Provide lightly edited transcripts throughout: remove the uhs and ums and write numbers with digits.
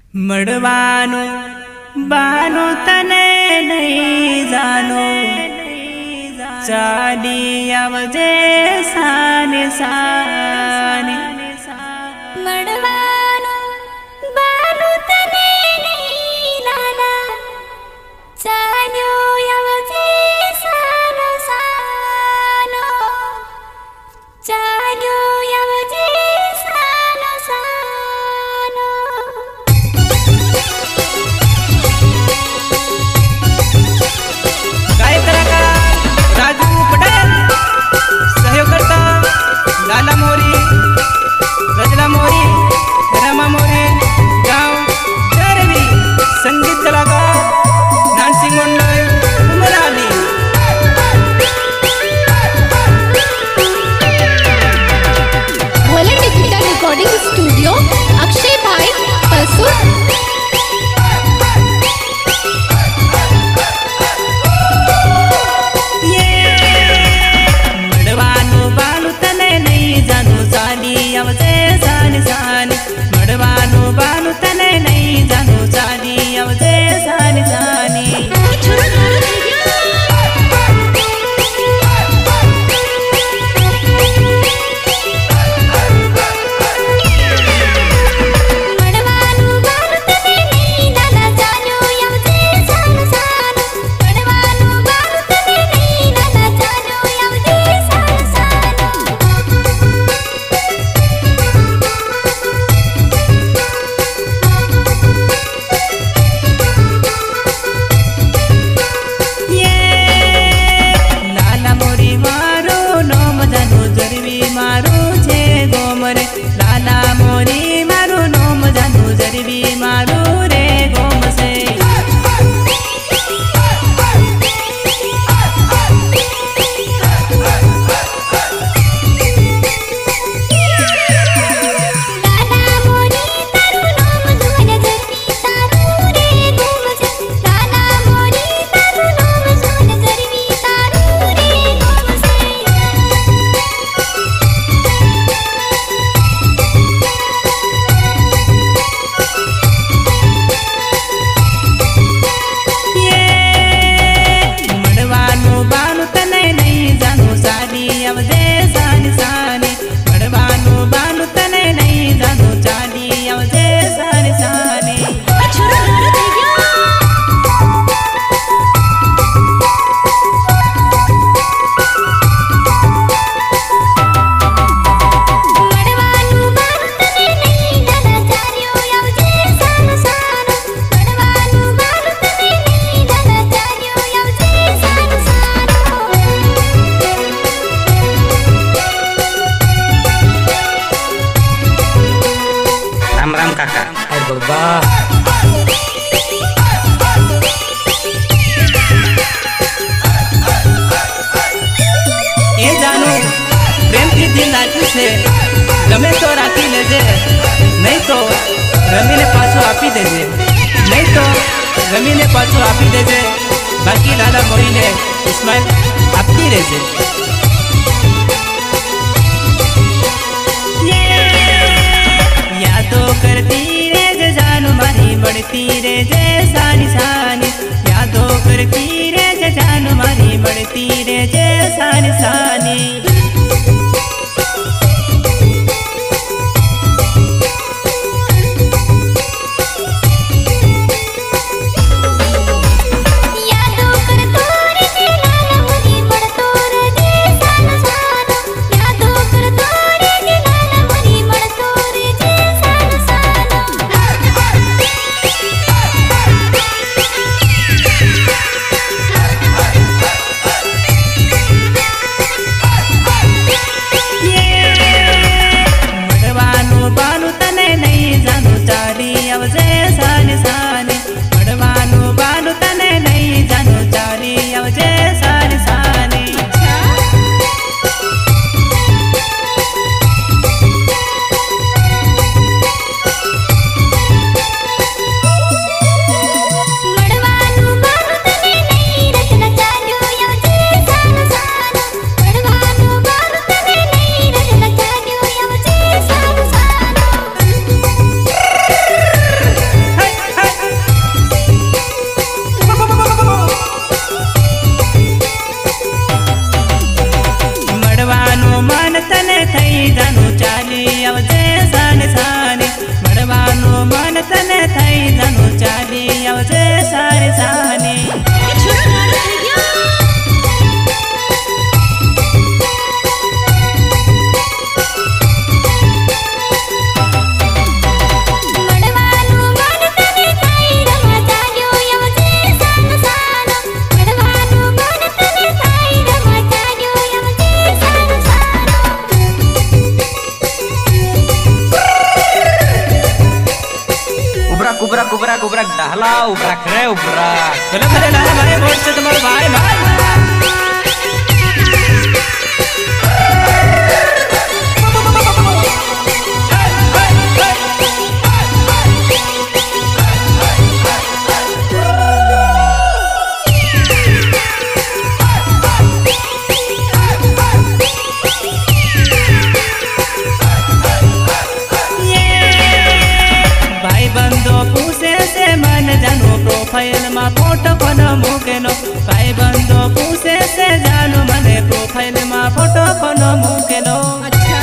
मड़वानो बानो तने नहीं जानो चाली आवजे साने साने मड़वानो बानो तने नहीं नाना चालो आवजे सानो सानो चालो आवजे सानो सानो। राजू पटेल सहयोगकर्ता लाला मोरी, रजला मोरी, रमा मोरी, गांव चरवी, संगीत कलाकार Nansingh Mandal Umrali. Wallet digital recording studio Akshay भाई परसुर। गमे तो राखी लेजे, नहीं तो रमी ने पाछो आपी देजे, नहीं तो रमी ने पाछो आपी देजे, बाकी लाला मोरी ने इस्माइल आपकी रेजे। यादों करती रे जे जानू मारी बढ़ती रे जे सानी सानी, यादों करती रे जे जानू मारी बढ़ती रे जे सानी सानी। मन तने થઈ જાનું ચાલી આવજે સારી સાની उबरा उबरा डाला उबरा करे उबरा भले भले डाला भाई वोट से तुम्हारे भाई भाई प्रोफाइल में फोटो कोनो मुकेनो भाई बंदो पूछे से जानो मने प्रोफाइल में फोटो कोनो मुकेनो अच्छा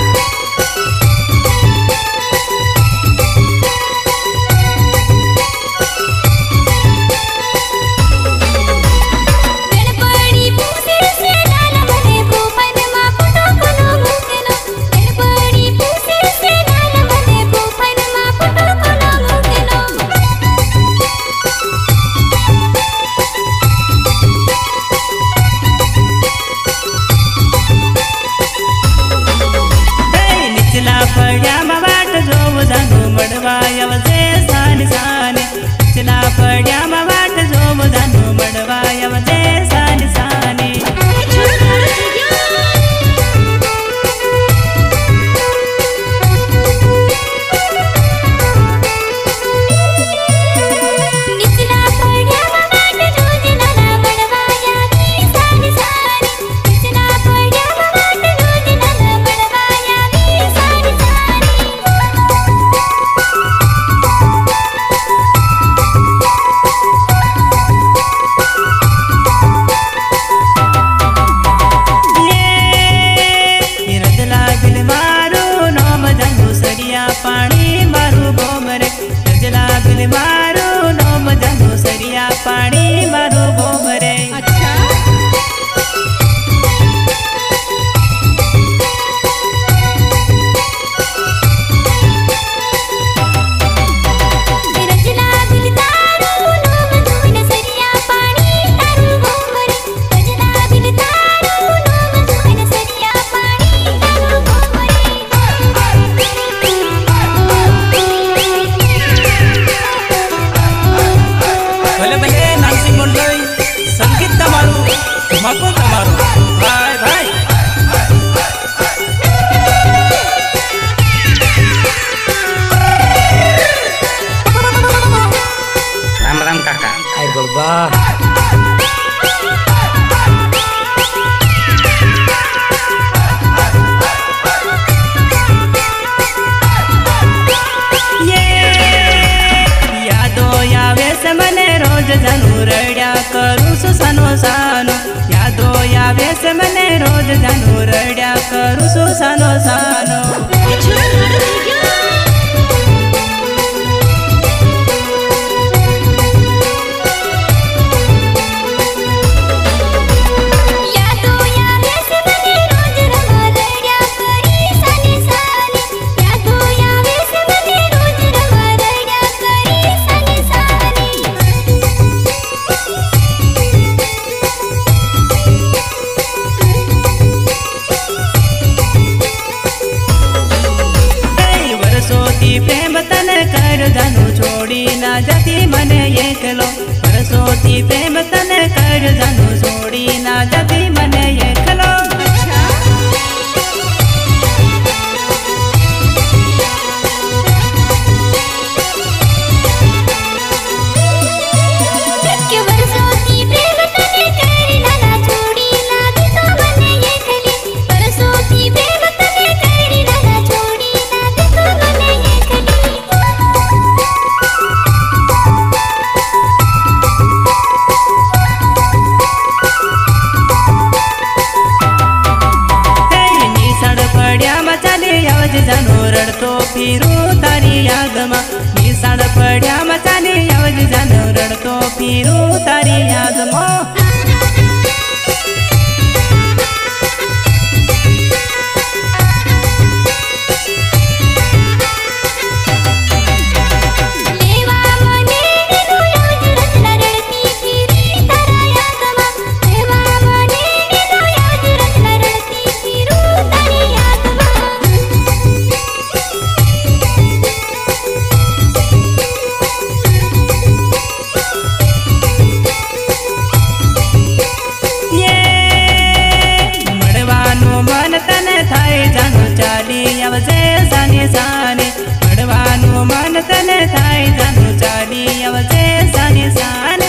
मने रोज जानू रड्या करू सो सानो सानो प्रेम तने कर जानू छोड़ी ना जाती मने एकलो परसोती प्रेम तने कर जानू छोड़ी ना जाती मने एकलो पड्या मचाने आवज जानो रडतो फिरू तारी याद मो साने मडवानु मन तने थाई जानु चाली अवजे साने साने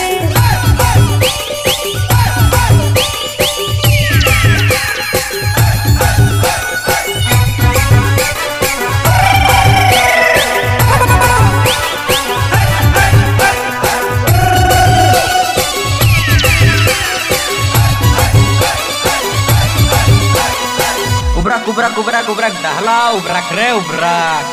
ubrak dahlah ubrak re ubrak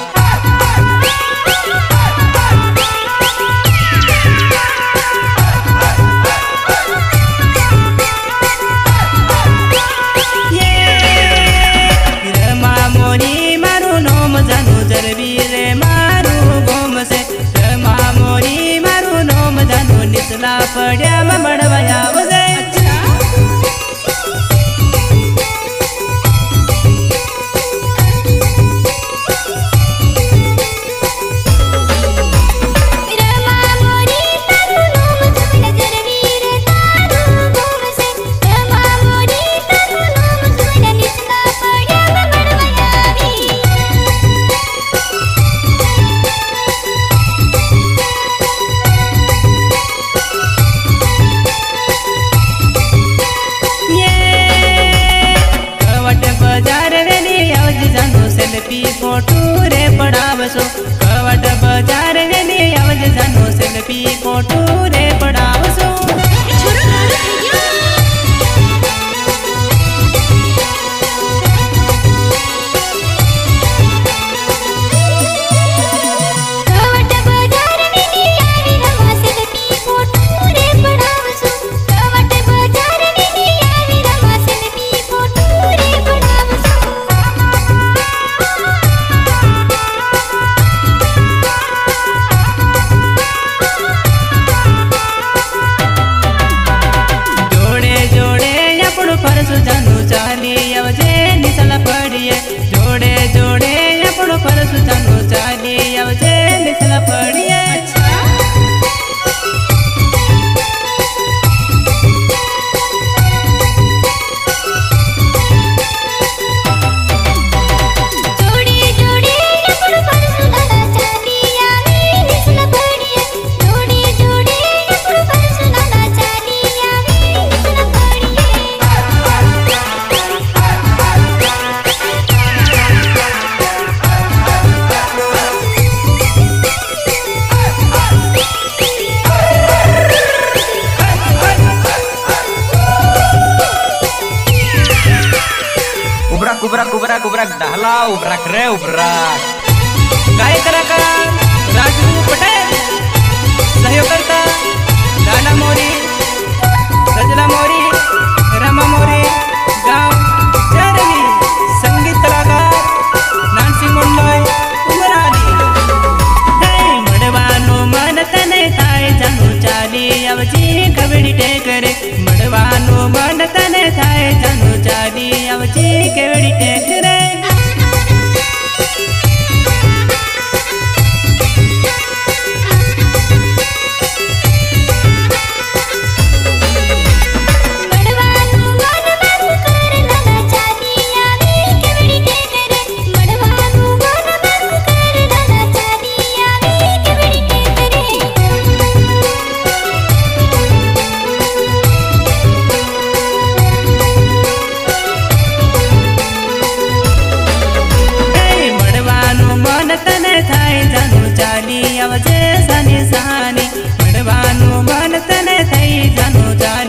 पड्या मडवाया वजे फोटो रे पड़ावसो कवट बाजार वेली आवज जानो सेल्फी फोटो रे पड़ावसो जोड़े जोड़े अपनो फरस जानो चाली अवजे निचला पड़िए ubrak dahlah ubrak re ubrak गाय कलाकार राजू पटेल सहयोगकर्ता दाना मोरी रजना मोरी रमा मोरी गांव चरणी संगीत कलाकार नानसिंग मंडल उमरानी मडवानो मन तने थाय जानो चाली अवजी कबड्डी टेकरे मडवानो मन तने थाय जानो चाली अवजी कबड्डी टेकरे अवजे साने साने मडवानु मन तने थई जानो